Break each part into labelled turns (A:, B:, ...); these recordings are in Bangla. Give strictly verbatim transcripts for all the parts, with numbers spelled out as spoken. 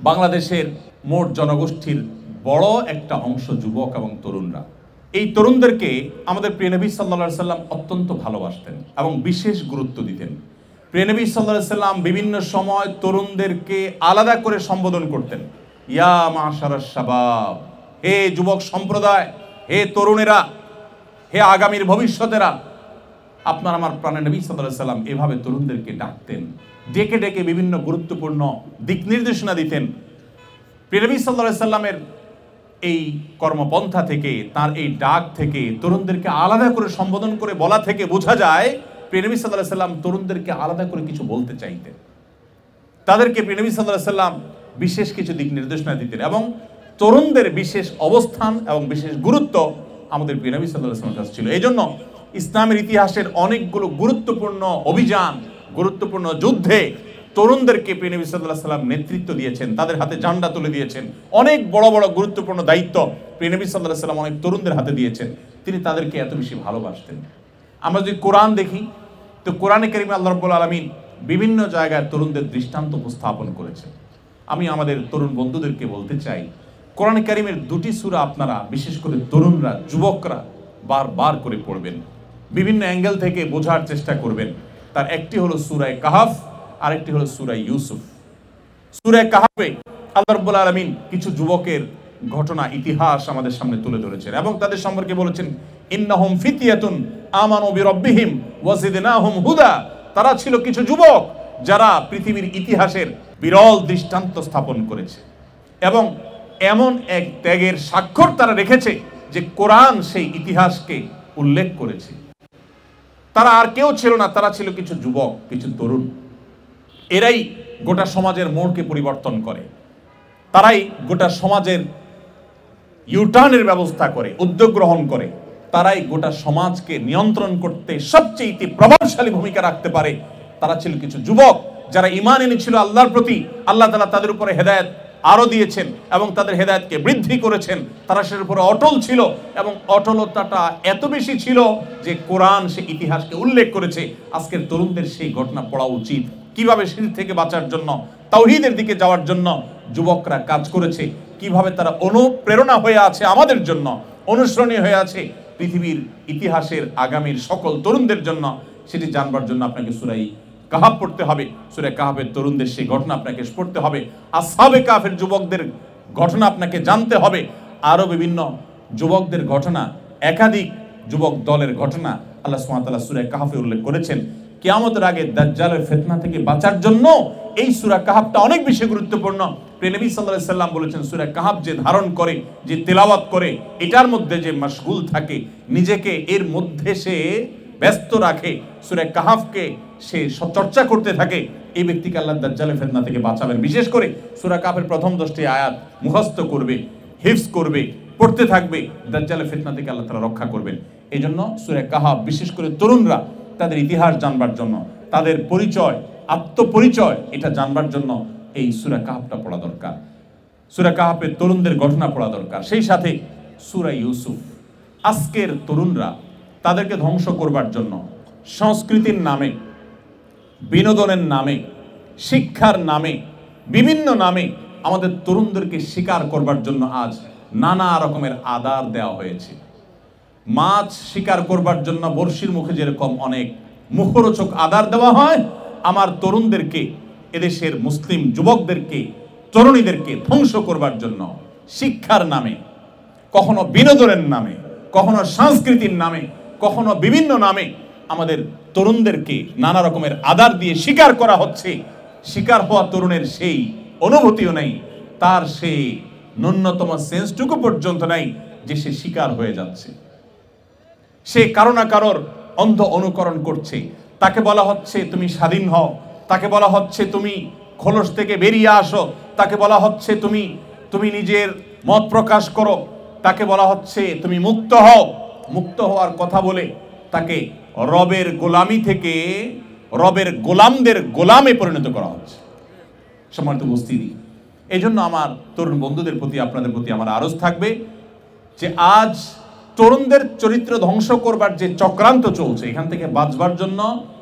A: বাংলাদেশের মোট জনগোষ্ঠীর বড় একটা অংশ যুবক এবং তরুণরা। এই তরুণদেরকে আমাদের প্রিয় নবী সাল্লাল্লাহু আলাইহি সাল্লাম অত্যন্ত ভালোবাসতেন এবং বিশেষ গুরুত্ব দিতেন। প্রিয় নবী সাল্লাল্লাহু আলাইহি সাল্লাম বিভিন্ন সময় তরুণদেরকে আলাদা করে সম্বোধন করতেন, ইয়া মাশারাশ শাবাব, হে যুবক সম্প্রদায়, হে তরুণেরা, হে আগামীর ভবিষ্যতেরা। আপনার আমার প্রাণের নবী সাল্লাল্লাহু আলাইহি সাল্লাম এভাবে তরুণদেরকে ডাকতেন, ডেকে ডেকে বিভিন্ন গুরুত্বপূর্ণ দিক নির্দেশনা দিতেন। প্রিয় নবী সাল্লাল্লাহু আলাইহি সাল্লামের এই কর্মপন্থা থেকে, তার এই ডাক থেকে, তরুণদেরকে আলাদা করে সম্বোধন করে বলা থেকে বোঝা যায় প্রিয় নবী সাল্লাল্লাহু আলাইহি সাল্লাম তরুণদেরকে আলাদা করে কিছু বলতে চাইতেন। তাদেরকে প্রিয় নবী সাল্লাল্লাহু আলাইহি সাল্লাম বিশেষ কিছু দিক নির্দেশনা দিতেন এবং তরুণদের বিশেষ অবস্থান এবং বিশেষ গুরুত্ব আমাদের প্রিয় নবী সাল্লাল্লাহু আলাইহি সাল্লামের কাছে ছিল। এই জন্য ইসলামের ইতিহাসের অনেকগুলো গুরুত্বপূর্ণ অভিযান, গুরুত্বপূর্ণ যুদ্ধে তরুণদেরকে প্রিয় নবী সাল্লাল্লাহু আলাইহি সাল্লাম নেতৃত্ব দিয়েছেন, তাদের হাতে ঝান্ডা তুলে দিয়েছেন। অনেক বড় বড় গুরুত্বপূর্ণ দায়িত্ব প্রিয় নবী সাল্লাল্লাহু আলাইহি সাল্লাম অনেক তরুণদের হাতে দিয়েছেন। তিনি তাদেরকে এত বেশি ভালোবাসতেন। আমরা যদি কোরআন দেখি তো কোরআনে কারিমে আল্লাহ রাব্বুল আলামিন বিভিন্ন জায়গায় তরুণদের দৃষ্টান্ত উপস্থাপন করেছেন। আমি আমাদের তরুণ বন্ধুদেরকে বলতে চাই, কোরআনে কারিমের দুটি সূরা আপনারা বিশেষ করে তরুণরা, যুবকরা বারবার করে পড়বেন, বিভিন্ন অ্যাঙ্গেল থেকে বোঝার চেষ্টা করবেন। তার একটি হলো সূরা কাহাফ, আরেকটি হলো সূরা ইউসুফ। সূরা কাহাফে আল্লাহ রাব্বুল আলামিন কিছু যুবকের ঘটনা, ইতিহাস আমাদের সামনে তুলে ধরেছেন এবং তাদের সম্পর্কে বলেছেন, ইন্নাহুম ফিতয়াতুন আমানু বিরাব্বিহিম ওয়া জিদনাহুম হুদা। তারা ছিল কিছু যুবক যারা পৃথিবীর ইতিহাসের বিরল দৃষ্টান্ত স্থাপন করেছে এবং এমন এক ত্যাগের স্বাক্ষর তারা রেখেছে যে কোরআন সেই ইতিহাসকে উল্লেখ করেছে। তারা আর কেউ ছিল না, তারা ছিল কিছু যুবক, কিছু তরুণ। এরাই গোটা সমাজের মোড়কে পরিবর্তন করে, তারাই গোটা সমাজের ইউটার্নের ব্যবস্থা করে, উদ্যোগ গ্রহণ করে, তারাই গোটা সমাজকে নিয়ন্ত্রণ করতে সবচেয়ে প্রভাবশালী ভূমিকা রাখতে পারে। তারা ছিল কিছু যুবক যারা ঈমান এনেছিল আল্লাহর প্রতি। আল্লাহ তাআলা তাদের উপরে হেদায়েত আরো দিয়েছেন এবং তাদের হেদায়েতকে বৃদ্ধি করেছেন। তারা সের উপরে অটল ছিল এবং অটলতাটা এত বেশি ছিল যে কোরআন সে ইতিহাসকে উল্লেখ করেছে। আজকের তরুণদের সেই ঘটনা পড়া উচিত, কিভাবে শিরক থেকে বাঁচার জন্য, তাওহীদের দিকে যাওয়ার জন্য যুবকরা কাজ করেছে, কিভাবে তারা অনুপ্রেরণা হয়ে আছে আমাদের জন্য, অনুসরণীয় হয়ে আছে পৃথিবীর ইতিহাসের আগামীর সকল তরুণদের জন্য। সেটি জানবার জন্য আপনাকে সূরা কাহাফ পড়তে হবে। সূরা কাহাফের তরুণদের সেই ঘটনা আপনাকে পড়তে হবে। আসহাবে কাহাফের যুবকদের ঘটনা আপনাকে জানতে হবে। আরো বিভিন্ন যুবকদের ঘটনা, একাধিক যুবক দলের ঘটনা আল্লাহ সুবহানাহু ওয়া তাআলা সূরা কাহাফে উল্লেখ করেছেন। কিয়ামতের আগে দাজ্জালের ফিতনা থেকে বাঁচার জন্য এই সূরা কাহাফটা অনেক বেশি গুরুত্বপূর্ণ। প্রিয় নবী সাল্লাল্লাহু আলাইহি সাল্লাম বলেছেন, সূরা কাহাফ যে ধারণ করে, যে তেলাওয়াত করে, এটার মধ্যে যে মাশগুল থাকে, নিজেকে এর মধ্যে সে ব্যস্ত রাখে, সূরা কাহাফকে সে চর্চা করতে থাকে, এই ব্যক্তিকে আল্লাহ দাজ্জালের ফিতনা থেকে বাঁচাবেন। বিশেষ করে সূরা কাহাফের প্রথম দশটি আয়াত মুখস্থ করবে, হিফজ করবে, পড়তে থাকবে, দাজ্জালের ফিতনা থেকে আল্লাহ তাআলা রক্ষা করবেন। এই জন্য সূরা কাহাফ বিশেষ করে তরুণরা তাদের ইতিহাস জানবার জন্য, তাদের পরিচয়, আত্মপরিচয় এটা জানবার জন্য এই সূরা কাহাফটা পড়া দরকার। সূরা কাহাফের তরুণদের ঘটনা পড়া দরকার। সেই সাথে সূরা ইউসুফ। আজকের তরুণরা তাদেরকে ধ্বংস করবার জন্য সংস্কৃতির নামে, বিনোদনের নামে, শিক্ষার নামে, বিভিন্ন নামে আমাদের তরুণদেরকে শিকার করবার জন্য আজ নানা রকমের আদার দেওয়া হয়েছে। মাছ শিকার করবার জন্য বড়শির মুখে যেরকম অনেক মুখরোচক আদার দেওয়া হয়, আমার তরুণদেরকে, এদেশের মুসলিম যুবকদেরকে, তরুণীদেরকে ধ্বংস করবার জন্য শিক্ষার নামে, কখনো বিনোদনের নামে, কখনো সংস্কৃতির নামে, কখনো বিভিন্ন নামে আমাদের তরুণদেরকে নানা রকমের আদার দিয়ে শিকার করা হচ্ছে। শিকার হওয়া তরুণের সেই অনুভূতিও নেই, তার সেই ন্যূনতম সেন্সটুকু পর্যন্ত নাই যে সে শিকার হয়ে যাচ্ছে। সে কারো না কারোর অন্ধ অনুকরণ করছে। তাকে বলা হচ্ছে তুমি স্বাধীন হও, তাকে বলা হচ্ছে তুমি খোলস থেকে বেরিয়ে আসো, তাকে বলা হচ্ছে তুমি তুমি নিজের মত প্রকাশ করো, তাকে বলা হচ্ছে তুমি মুক্ত হও। মুক্ত হওয়ার কথা বলে তাকে রবের গোলামি থেকে রবের গোলামদের গোলামে পরিণত করা হচ্ছে। সম্মানিত উপস্থিতি, এই জন্য আমার তরুণ বন্ধুদের প্রতি, আপনাদের প্রতি আমার আরজ থাকবে যে আজ তরুণদের চরিত্র ধ্বংস করবার যে চক্রান্ত চলছে, এখান থেকে বাঁচবার জন্য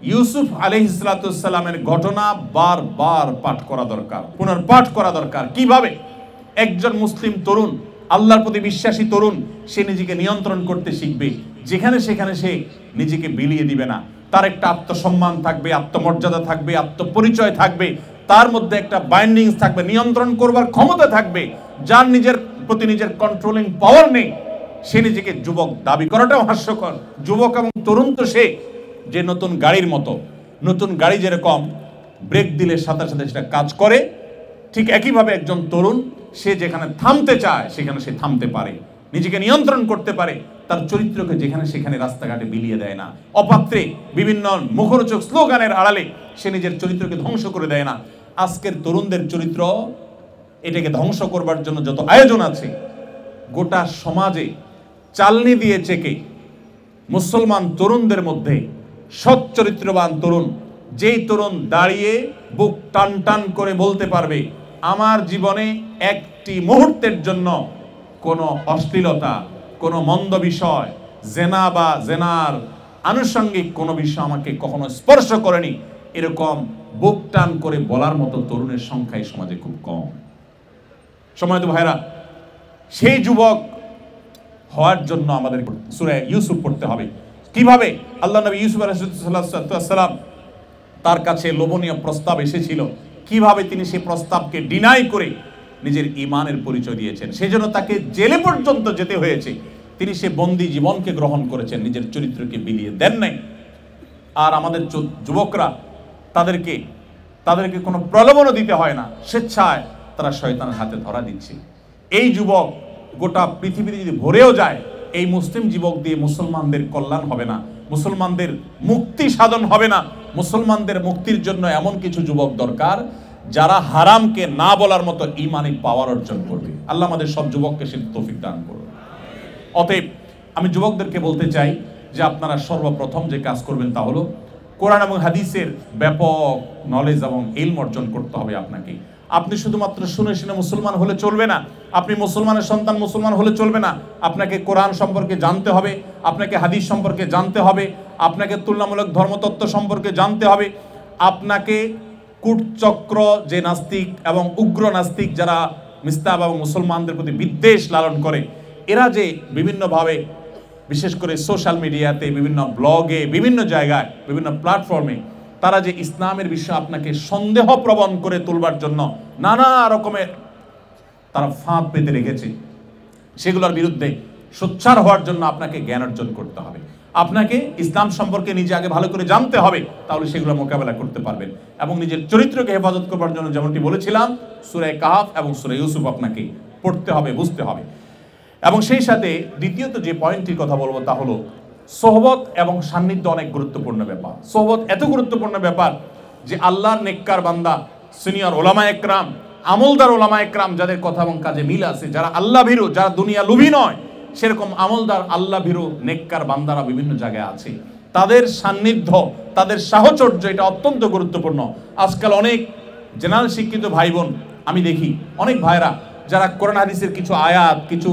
A: ইউসুফ আলাইহিসসালামের ঘটনা বারবার পাঠ করা দরকার, পুনর্পাঠ করা দরকার। কিভাবে একজন মুসলিম তরুণ, আল্লাহর প্রতি বিশ্বাসী তরুণ, সে নিজেকে নিয়ন্ত্রণ করতে শিখবে, যেখানে সেখানে সে নিজেকে বিলিয়ে দিবে না। তার একটা আত্মসম্মান থাকবে, আত্মমর্যাদা থাকবে, আত্মপরিচয় থাকবে, তার মধ্যে একটা বাইন্ডিংস থাকবে, নিয়ন্ত্রণ করবার ক্ষমতা থাকবে। যার নিজের প্রতি নিজের কন্ট্রোলিং পাওয়ার নেই, সে নিজেকে যুবক দাবি করাটাও হাস্যকর। যুবক এবং তরুণ তো সে যে নতুন গাড়ির মতো, নতুন গাড়ি যেরকম ব্রেক দিলে সাথে সাথে সেটা কাজ করে, ঠিক একইভাবে একজন তরুণ সে যেখানে থামতে চায় সেখানে সে থামতে পারে, নিজেকে নিয়ন্ত্রণ করতে পারে, তার চরিত্রকে যেখানে সেখানে রাস্তাঘাটে বিলিয়ে দেয় না, অপাত্রে বিভিন্ন মুখরোচক স্লোগানের আড়ালে সে নিজের চরিত্রকে ধ্বংস করে দেয় না। আজকের তরুণদের চরিত্র এটাকে ধ্বংস করবার জন্য যত আয়োজন আছে, গোটা সমাজে চালনি দিয়ে চেকে মুসলমান তরুণদের মধ্যে সৎ চরিত্রবান তরুণ, যেই তরুণ দাঁড়িয়ে বুক টান টান করে বলতে পারবে আমার জীবনে একটি মুহূর্তের জন্য কোনো অশ্লীলতা, কোনো মন্দ বিষয়, জেনা বা জেনার আনুষঙ্গিক কোনো বিষয় আমাকে কখনো স্পর্শ করেনি, এরকম বুক টান করে বলার মতো তরুণের সংখ্যা এই সমাজে খুব কম। সম্মানিত ভাইরা, সেই যুবক হওয়ার জন্য আমাদের সূরা ইউসুফ পড়তে হবে। কিভাবে আল্লাহ নবী ইউসুফ আলাইহিস সালাম তার কাছে লোভনীয় প্রস্তাব এসেছিল, কিভাবে তিনি সেই প্রস্তাবকে ডিনাই করে নিজের ঈমানের পরিচয় দিয়েছেন, সেজন্য তাকে জেলে পর্যন্ত যেতে হয়েছে। তিনি সে বন্দী জীবনকে গ্রহণ করেছেন, নিজের চরিত্রকে বিলিয়ে দেন নাই। আর আমাদের যুবকরা, তাদেরকে তাদেরকে কোনো প্রলোভনও দিতে হয় না, স্বেচ্ছায় তারা শয়তানের হাতে ধরা দিচ্ছে। এই যুবক গোটা পৃথিবীতে যদি ভরেও যায়, এই মুসলিম যুবক দিয়ে মুসলমানদের কল্যাণ হবে না, মুসলমানদের মুক্তি সাধন হবে না। মুসলমানদের মুক্তির জন্য এমন কিছু যুবক দরকার যারা হারামকে না বলার মতো ঈমানি পাওয়ার অর্জন করবে। আল্লাহ আমাদের সব যুবককে সে তৌফিক দান করুন। অতএব আমি যুবকদেরকে বলতে চাই যে আপনারা সর্বপ্রথম যে কাজ করবেন তা হলো কোরআন এবং হাদিসের ব্যাপক নলেজ এবং ইলম অর্জন করতে হবে আপনাকে। আপনি শুধুমাত্র শুনে শুনে মুসলমান হলে চলবে না, আপনি মুসলমানের সন্তান মুসলমান হলে চলবে না। আপনাকে কোরআন সম্পর্কে জানতে হবে, আপনাকে হাদিস সম্পর্কে জানতে হবে, আপনাকে তুলনামূলক ধর্মতত্ত্ব সম্পর্কে জানতে হবে, আপনাকে কূটচক্র যে নাস্তিক এবং উগ্র নাস্তিক যারা মিস্তাব এবং মুসলমানদের প্রতি বিদ্বেষ লালন করে, এরা যে বিভিন্নভাবে বিশেষ করে সোশ্যাল মিডিয়াতে, বিভিন্ন ব্লগে, বিভিন্ন জায়গায়, বিভিন্ন প্ল্যাটফর্মে তারা যে ইসলামের বিষয়ে আপনাকে সন্দেহ প্রবণ করে তুলবার জন্য নানা রকমের তারা ফাঁদ পেতে রেখেছে, সেগুলোর বিরুদ্ধে সোচ্চার হওয়ার জন্য আপনাকে জ্ঞান অর্জন করতে হবে। আপনাকে ইসলাম সম্পর্কে নিজে আগে ভালো করে জানতে হবে, তাহলে সেগুলো মোকাবেলা করতে পারবেন। এবং নিজের চরিত্রকে হেফাজত করবার জন্য যেমনটি বলেছিলাম সূরা কাহফ এবং সূরা ইউসুফ আপনাকে পড়তে হবে, বুঝতে হবে। এবং সেই সাথে দ্বিতীয়ত যে পয়েন্টটির কথা বলবো তা হলো সোহবত এবং সান্নিধ্য অনেক গুরুত্বপূর্ণ ব্যাপার। সোহবত এত গুরুত্বপূর্ণ ব্যাপার যে আল্লাহর নেককার বান্দা, সিনিয়র ওলামা একরাম, আমলদার ওলামা একরাম যাদের কথা এবং কাজে মিল আছে, যারা আল্লাহ ভীরু, যারা দুনিয়া লোভী নয়, সেরকম আমলদার আল্লাহ ভীরু নেককার বান্দারা বিভিন্ন জায়গায় আছে। তাদের সান্নিধ্য, তাদের সাহচর্য এটা অত্যন্ত গুরুত্বপূর্ণ। আজকাল অনেক জেনারেল শিক্ষিত ভাই বোন আমি দেখি, অনেক ভাইরা যারা কোরআন হাদিসের কিছু আয়াত, কিছু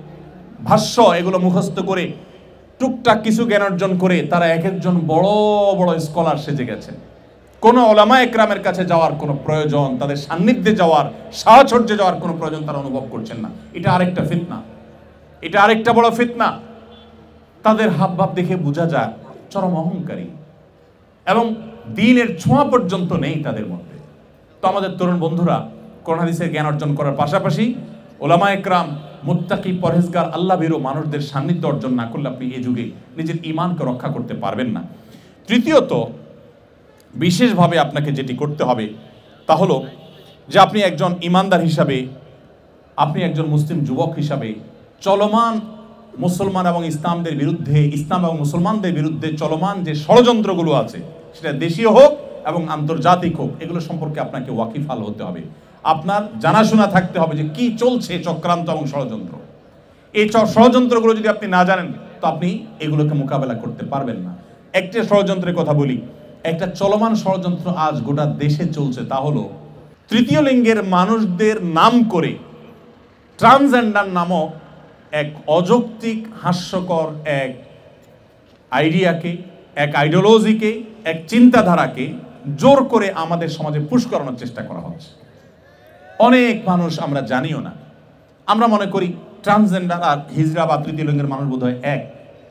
A: ভাষ্য এগুলো মুখস্থ করে টুকটাক কিছু জ্ঞান অর্জন করে তারা এক একজন বড় বড় স্কলার সেজে গেছেন। কোনো ওলামা একরামের কাছে যাওয়ার কোনো প্রয়োজন, তাদের সান্নিধ্যে যাওয়ার, সাহচর্যে যাওয়ার কোনো প্রয়োজন তারা অনুভব করছেন না। এটা আরেকটা ফিতনা, এটা আরেকটা বড় ফিতনা। তাদের হাবভাব দেখে বোঝা যায় চরম অহংকারী এবং দ্বীনের ছোঁয়া পর্যন্ত নেই তাদের মধ্যে। তো আমাদের তরুণ বন্ধুরা কোরআন হাদিসের জ্ঞান অর্জন করার পাশাপাশি ওলামা একরাম, মুত্তাকি, পরহেজগার, আল্লাহ ভীরু মানুষদের সান্নিধ্য অর্জন না করলে আপনি এই যুগে নিজের ঈমানকে রক্ষা করতে পারবেন না। তৃতীয়ত বিশেষভাবে আপনাকে যেটি করতে হবে তা হলো যে আপনি একজন ঈমানদার হিসাবে, আপনি একজন মুসলিম যুবক হিসাবে চলমান মুসলমান এবং ইসলামদের বিরুদ্ধে, ইসলাম এবং মুসলমানদের বিরুদ্ধে চলমান যে ষড়যন্ত্রগুলো আছে, সেটা দেশীয় হোক এবং আন্তর্জাতিক হোক, এগুলো সম্পর্কে আপনাকে ওয়াকিফাল হতে হবে। আপনার জানাশোনা থাকতে হবে যে কি চলছে চক্রান্ত এবং ষড়যন্ত্র। এই ষড়যন্ত্রগুলো যদি আপনি না জানেন তো আপনি এগুলোকে মোকাবেলা করতে পারবেন না। একটা ষড়যন্ত্রের কথা বলি, একটা চলমান ষড়যন্ত্র আজ গোটা দেশে চলছে, তা হলো তৃতীয় লিঙ্গের মানুষদের নাম করে ট্রান্সজেন্ডার নামক এক অযৌক্তিক হাস্যকর এক আইডিয়াকে, এক আইডিওলজিকে এক চিন্তাধারাকে জোর করে আমাদের সমাজে পুশ করানোর চেষ্টা করা হচ্ছে। অনেক মানুষ আমরা জানিও না, আমরা মনে করি ট্রান্সজেন্ডার আর হিজড়া বা তৃতীয় লিঙ্গের মানুষ বোধ হয় এক,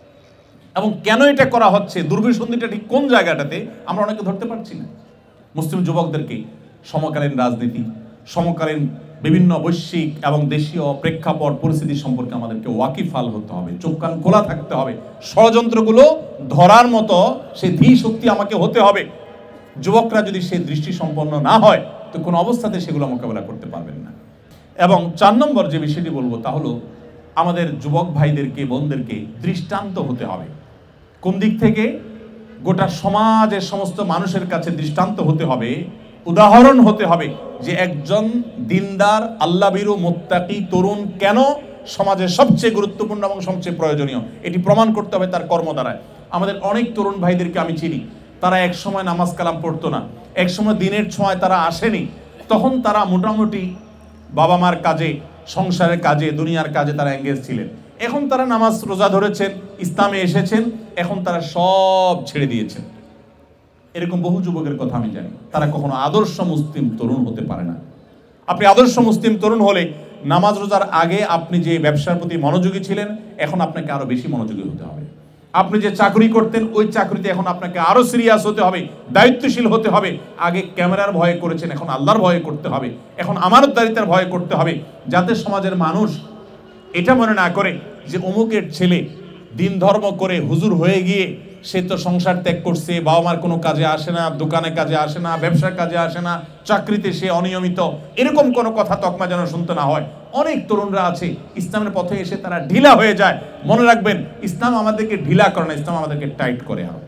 A: এবং কেন এটা করা হচ্ছে, দুর্বিসন্ধিটা ঠিক কোন জায়গাটাতে আমরা অনেকে ধরতে পারছি না। মুসলিম যুবকদেরকে সমকালীন রাজনীতি, সমকালীন বিভিন্ন বৈশ্বিক এবং দেশীয় প্রেক্ষাপট পরিস্থিতি সম্পর্কে আমাদেরকে ওয়াকিফাল হতে হবে, চোখ কান খোলা থাকতে হবে, ষড়যন্ত্রগুলো ধরার মতো সে ধী শক্তি আমাকে হতে হবে। যুবকরা যদি সেই দৃষ্টি সম্পন্ন না হয় তো কোনো অবস্থাতে সেগুলো মোকাবেলা করতে পারবেন না। এবং চার নম্বর যে বিষয়টি বলবো তা হলো আমাদের যুবক ভাইদেরকে বোনদেরকে দৃষ্টান্ত হতে হবে। কোন দিক থেকে? গোটা সমাজের সমস্ত মানুষের কাছে দৃষ্টান্ত হতে হবে, উদাহরণ হতে হবে যে একজন দিনদার আল্লাহভীরু মুত্তাকি তরুণ কেন সমাজের সবচেয়ে গুরুত্বপূর্ণ এবং সবচেয়ে প্রয়োজনীয়, এটি প্রমাণ করতে হবে তার কর্ম দ্বারায়। আমাদের অনেক তরুণ ভাইদেরকে আমি চিনি, তারা এক সময় নামাজ কালাম পড়তো না, এক সময় দিনের ছোঁয়ায় তারা আসেনি, তখন তারা মোটামুটি বাবা মার কাজে, সংসারের কাজে, দুনিয়ার কাজে তারা এঙ্গেজ ছিলেন। এখন তারা নামাজ রোজা ধরেছেন, ইসলামে এসেছেন, এখন তারা সব ছেড়ে দিয়েছেন। এরকম বহু যুবকের কথা আমি জানি, তারা কখনো আদর্শ মুসলিম তরুণ হতে পারে না। আপনি আদর্শ মুসলিম তরুণ হলে নামাজ রোজার আগে আপনি যে ব্যবসার প্রতি মনোযোগী ছিলেন, এখন আপনাকে আরো বেশি মনোযোগী হতে হবে। আপনি যে চাকরি করতেন ওই চাকরিতে এখন আপনাকে আরো সিরিয়াস হতে হবে, দায়িত্বশীল হতে হবে। আগে ক্যামেরার ভয়ে করেছেন, এখন আল্লাহর ভয়ে করতে হবে, এখন আমানতদারিতার ভয়ে করতে হবে, যাতে সমাজের মানুষ এটা মনে না করে যে অমুকের ছেলে দিন ধর্ম করে হুজুর হয়ে গিয়ে সে তো সংসার ত্যাগ করছে, বাবা মার কোনো কাজে আসে না, দোকানে কাজে আসে না, ব্যবসার কাজে আসে না, চাকরিতে সে অনিয়মিত, এরকম কোনো কথা তকমা যেন শুনতে না হয়। অনেক তরুণরা আছে ইসলামের পথে এসে তারা ঢিলা হয়ে যায়। মনে রাখবেন, ইসলাম আমাদেরকে ঢিলা করে না, ইসলাম আমাদেরকে টাইট করে। আরো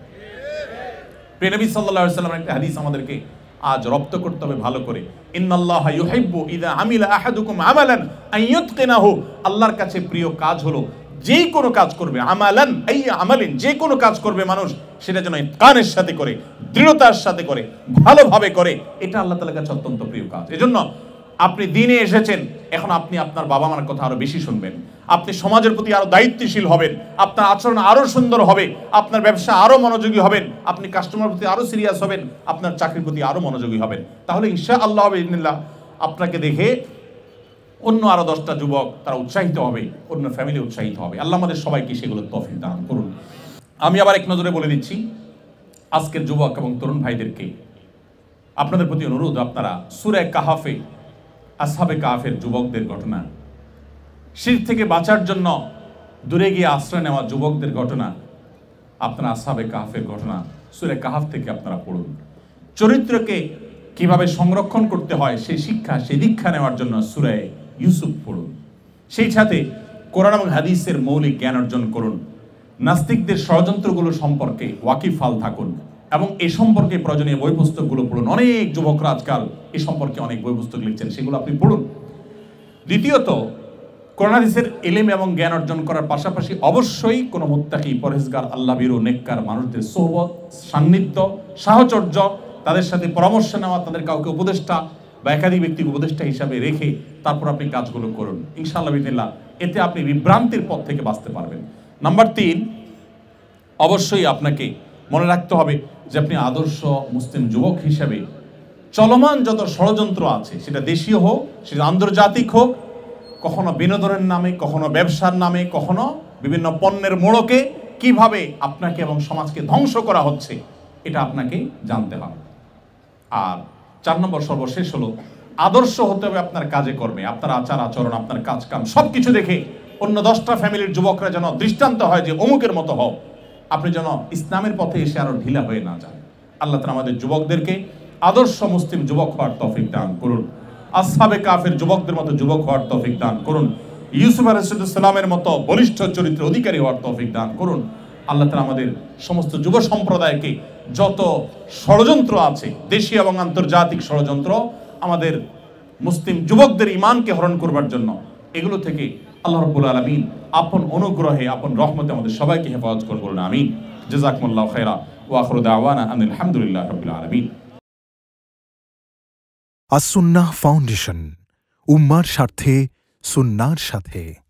A: প্রিয় নবী সাল্লাল্লাহু আলাইহি ওয়াসাল্লামের একটা হাদিস আমাদেরকে আজ রপ্ত করতে হবে ভালো করে। ইন্নাল্লাহা ইউহিব্বু ইযা আমিলা আহাদুকুম আমালান আন ইউতকিনাহু। আল্লাহর কাছে প্রিয় কাজ হলো যে কোনো কাজ করবে, আমালান আই আমালিন, যে কোনো কাজ করবে মানুষ সেটা যেন ইতকানের সাথে করে, দৃঢ়তার সাথে করে, ভালোভাবে করে। এটা আল্লাহ তাআলার কাছে অত্যন্ত প্রিয় কাজ। এজন্য আপনি দিনে এসেছেন, এখন আপনি আপনার বাবা মার কথা আরো বেশি শুনবেন, আপনি সমাজের প্রতি আরো দায়িত্বশীল হবেন, আপনার আচরণ আরো সুন্দর হবে, আপনার ব্যবসা আরো মনোযোগী হবেন, আপনি কাস্টমার প্রতি আরো সিরিয়াস হবেন, আপনার চাকরির প্রতি আরো মনোযোগী হবেন। তাহলে ইনশাআল্লাহ বিইذنিল্লাহ আপনাকে দেখে অন্য আরো দশটা যুবক তারা উৎসাহিত হবে, অন্য ফ্যামিলি উৎসাহিত হবে। আল্লাহ আমাদের সবাইকে সেগুলো তৌফিক দান করুন। আমি আবার এক নজরে বলে দিচ্ছি আজকের যুবক এবং তরুণ ভাইদেরকে, আপনাদের প্রতি অনুরোধ, আপনারা সূরা কাহাফে আসহাবে কাহাফের যুবকদের ঘটনা, শিরক থেকে বাঁচার জন্য দূরে গিয়ে আশ্রয় নেওয়া যুবকদের ঘটনা, আপনারা আসহাবে কাহাফের ঘটনা সূরা কাহাফ থেকে আপনারা পড়ুন। চরিত্রকে কিভাবে সংরক্ষণ করতে হয় সেই শিক্ষা, সেই দীক্ষা নেওয়ার জন্য সূরা ইউসুফ পড়ুন। সেই সাথে কোরআন এবং হাদিসের মৌলিক জ্ঞান অর্জন করুন। নাস্তিকদের ষড়যন্ত্রগুলো সম্পর্কে ওয়াকিফাল থাকুন এবং এ সম্পর্কে প্রয়োজনীয় বই পুস্তকগুলো পড়ুন। অনেক যুবকরা আজকাল এ সম্পর্কে অনেক বই পুস্তক লিখছেন, সেগুলো আপনি পড়ুন। দ্বিতীয়ত, কোরআন হাদিসের ইলম এবং জ্ঞান অর্জন করার পাশাপাশি অবশ্যই কোনো মুত্তাকি, পরহেজগার, আল্লাহভীরু, নেককার মানুষদের সোহবত, সান্নিধ্য, সাহচর্য, তাদের সাথে পরামর্শ নেওয়া, তাদের কাউকে উপদেষ্টা বা একাধিক ব্যক্তিকে উপদেষ্টা হিসাবে রেখে তারপর আপনি কাজগুলো করুন। ইনশাআল্লাহ বিদিনিল্লাহ এতে আপনি বিভ্রান্তির পথ থেকে বাঁচতে পারবেন। নাম্বার তিন, অবশ্যই আপনাকে মনে রাখতে হবে যে আপনি আদর্শ মুসলিম যুবক হিসাবে চলমান যত ষড়যন্ত্র আছে, সেটা দেশীয় হোক, সেটা আন্তর্জাতিক হোক, কখনো বিনোদনের নামে, কখনো ব্যবসার নামে, কখনো বিভিন্ন পণ্যের মোড়কে কিভাবে আপনাকে এবং সমাজকে ধ্বংস করা হচ্ছে, এটা আপনাকে জানতে হবে। আর চার নম্বর সর্বশেষ হলো, আদর্শ হতে হবে আপনার কাজে কর্মে, আপনার আচার আচরণ, আপনার কাজ কাম সব কিছু দেখে অন্য দশটা ফ্যামিলির যুবকরা যেন দৃষ্টান্ত হয় যে অমুকের মতো হও। আপনি যেন ইসলামের পথে এসে আরো ঢিলা হয়ে না যান। আল্লাহ তাআলা আমাদের যুবকদেরকে আদর্শ মুসলিম যুবক হওয়ার তৌফিক দান করুন। আসহাবে কাফের যুবকদের মতো যুবক হওয়ার তৌফিক দান করুন। ইউসুফ আলাইহিস সালামের মতো বলিষ্ঠ চরিত্রের অধিকারী হওয়ার তৌফিক দান করুন। আল্লাহ তাআলা আমাদের সমস্ত যুব সম্প্রদায়কে যত ষড়যন্ত্র আছে, দেশীয় এবং আন্তর্জাতিক ষড়যন্ত্র, আমাদের মুসলিম যুবকদের ঈমানকে হরণ করবার জন্য, এগুলো থেকে আল্লাহ রাব্বুল আলামিন আপন অনুগ্রহে, আপন রহমতে আমাদের সবাইকে হেফাজত করুন, বলুন আমিন। জাযাকুমুল্লাহু খায়রা ওয়া আখিরু দাওয়ানা আনিল হামদুলিল্লাহি রাব্বিল আলামিন।
B: আস-সুন্নাহ ফাউন্ডেশন, উম্মার স্বার্থে সুন্নাহর সাথে।